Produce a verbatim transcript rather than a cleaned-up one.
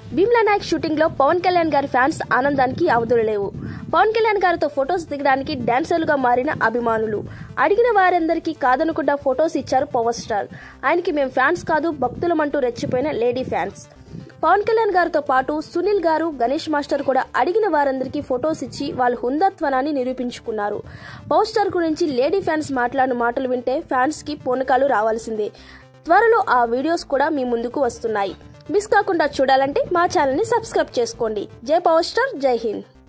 Bheemla Naik shooting లో పవన్ కళ్యాణ్ గారి fans ఆనందానికి అవధులు లేవు. పవన్ కళ్యాణ్ గారితో ఫొటోస్ దిగడానికి డాన్సర్లుగా మారిన అభిమానులు అడిగిన వారందరికీ కాదనుకుండా ఫొటోస్ ఇచ్చారు పవర్ స్టార్. ఆయనకి మేము ఫ్యాన్స్ కాదు భక్తులమంటూ రెచ్చిపోయిన లేడీ ఫ్యాన్స్. పవన్ కళ్యాణ్ గారితో పాటు సునీల్ గారు, గణేష్ మాస్టర్ కూడా అడిగిన వారందరికీ ఫొటోస్ ఇచ్చి వాళ్ళ హుందాత్వనాన్ని నిరూపించుకున్నారు. పవర్ స్టార్ గురించి లేడీ ఫ్యాన్స్ మాట్లాడిన మాటలు వింటే ఫ్యాన్స్ కి పూనకాలు రావాల్సిందే. త్వరలో ఆ వీడియోస్ కూడా మీ ముందుకు వస్తున్నాయి. మిస్ కాకుండా చూడాలంటే మా ఛానల్ ని సబ్స్క్రైబ్ చేసుకోండి. జై పవర్ స్టార్, జై హింద్.